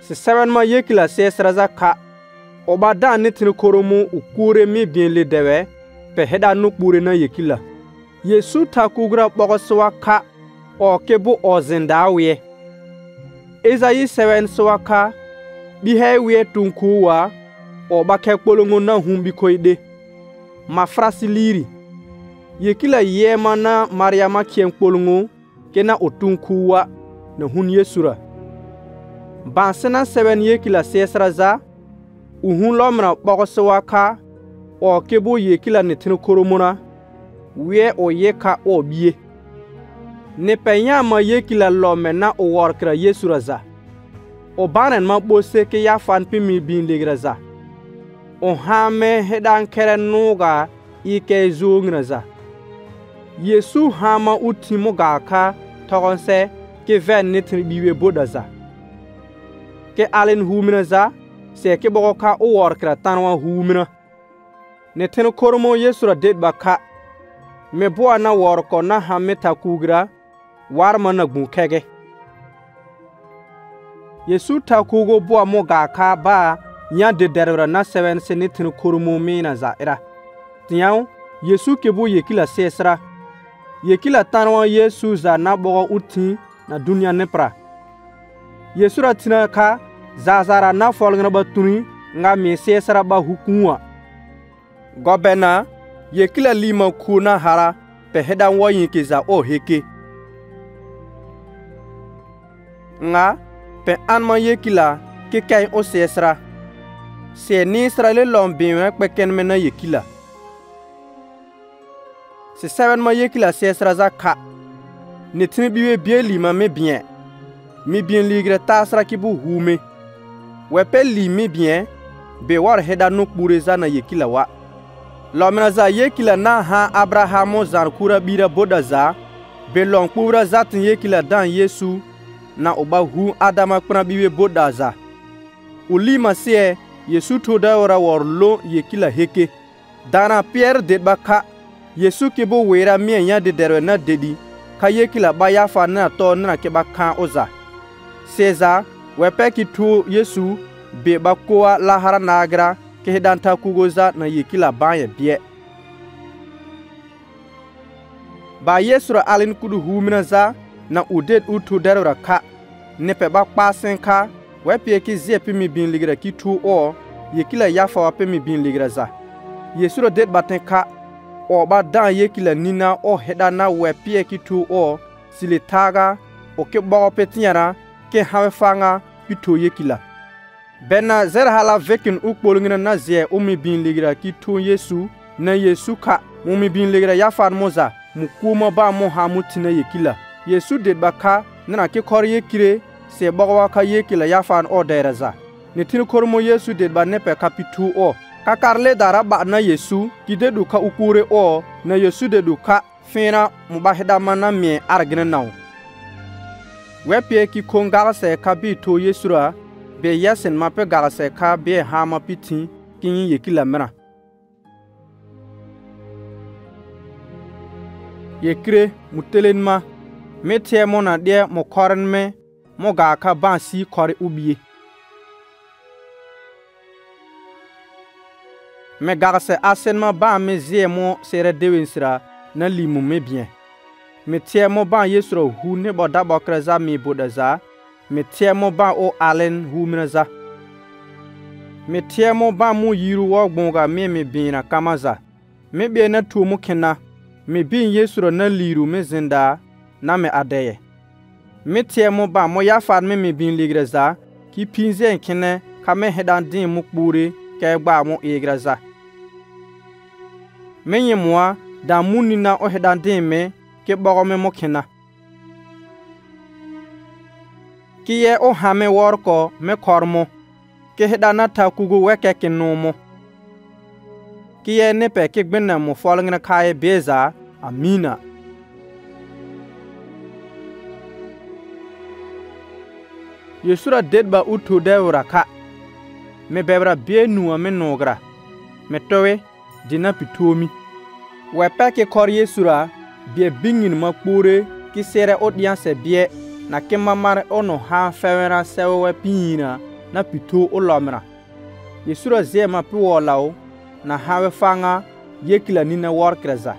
Se 7 ma yekila sesra za ka. Oba da netin koromu ukure mi bien le dewe. Pe heda nukbure na yekila. Yesu takugra bogoswa ka. O kebu ozindawe. Ezayi 7 swa ka. Bihe we tunkuwa. Oba kekpolongo na humbi koide. Ma frasi liri. Yekila yema na Mariama kien kpolongo. Kena otunkuwa. Na hun Yesura. Bansena 7 yekila sesra za. Uhun lomra bogoswa ka. O kebo yekila netin koromuna. We o yeka o biye. Ne penya ma yekila lome na o workra Yesura za. O banen ma bose ke ya fan pimi bin legra za. O hame hedan kere nuga ike zungra za. Yesu hama utimo gaka togonse ke ven netin biwe boda za. Ke alen humina za. Se ke bogo ka o workra tanwa humina. Netin koromo Yesura det baka. Me boa na worko na hame takugra. Warma na gunkege. Yesu takugo boa mo gaka ba. Nya de derra na 7 se netin koromo mina za era. Tiyaw Yesu kebo yekila sesra. Yekila tanwa Yesu za na bogo uti na dunya nepra. Yesu ratina ka zazara na folgna batuni nga me sesra ba hukunwa. Gobena yekila lima kuna hara pe hedan woyinke za o heke. Nga pe anma yekila ke kay o sesra. Se ni Israel lombiwe kweken mena yekila. Se 7 ma yekila sesra za ka. Netini biwe bie lima me bien. Mi bien ligre tasra ki bu hume. Wepe li mi bien. Be war heda nukbure za na yekila wa. Lomina za yekila na ha Abrahamo zan kura bira boda za. Be long kubra zatin yekila dan Yesu. Na oba hu Adama kuna biwe boda za. Ulima siye Yesu toda ora warlo yekila heke. Dana Pierre det baka. Yesu kebo wera mien ya de derwe na dedi. Ka yekila ba yafa na to na ke baka oza. Seza wepe ki tu Yesu be bakoa lahara nagra ke hedanta kugoza na yekila banye bie. Ba Yesura alin kudu humina za na udet utu derwe ka. Nepe bak pasen ka. Wepe ki zie pimi bin ligra ki tu o. Yekila yafa wa pimi bin ligra za. Yesura det baten ka. Oba dan yekila nina o heda na wepe ki tu o. Sile taga. O ke bogo petiara. Ke hawe fanga pito yekila. Bena zer hala vekin ukbolungina na zie umi bin ligra ki tu Yesu. Na Yesu ka. Umi bin ligra yafan moza. Mukuma ba mo hamutina yekila. Yesu det baka. Nana ke kor yekire. Se bogo ka yekila yafan o deraza. Netin kormo Yesu det ba nepe kapitu o. Kakarle dara ba na Yesu. Kide du ka ukure o. Na Yesu de du ka. Fina mubahida mana mie argina nao. Wepe ki kon galase ka bi to Yesura. Be yesen mape galase ka be hama piti. Kinyi yekila mena. Yekire mutelenma. Metie mona de mo koren me. Mo ga ka ban si kore ubiye. Me galase asenma ban me zie mo sere dewensira. Na limu me bien. Me tie mo ban Yesura hu ne boda bokraza mi bodaza. Me tie mo ban o alen hu minaza. Me tie mo ban mu yiru wo gbonga me bina kamaza. Me be na tu mu kena. Me bin Yesura na liru me zinda na me adeye. Me tie mo ban mo yafad me bin ligraza. Ki pinze nkene ka me hedan din mukbure ke gba mo igraza. Me yemwa da munina o hedan din me ke bogo me mokena. Kiye o hame worko me kormo. Ke hedana takugu weke kinumo. Kiye nepe ke gbena mo folngna kaye beza. Amina. Yesura dedba utu devra ka. Me bebra bie nuwa me nogra. Me towe dina pitomi. Wepe ke kor Yesura. Bie bingin makpure ki sere odian se bie na ke mamare ono ha fewera sewe pina na pito o lomra. Yesura zema pi wolao na hawe fanga yekila nina workreza.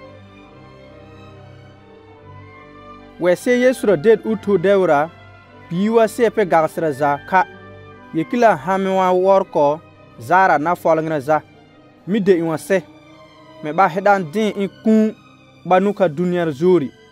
Wese Yesura ded utu dewra biwa sepe gagsreza ka yekila hamewa worko zara na folngreza mi de iwase me ba hedan din in kun banuka duniyar zuri.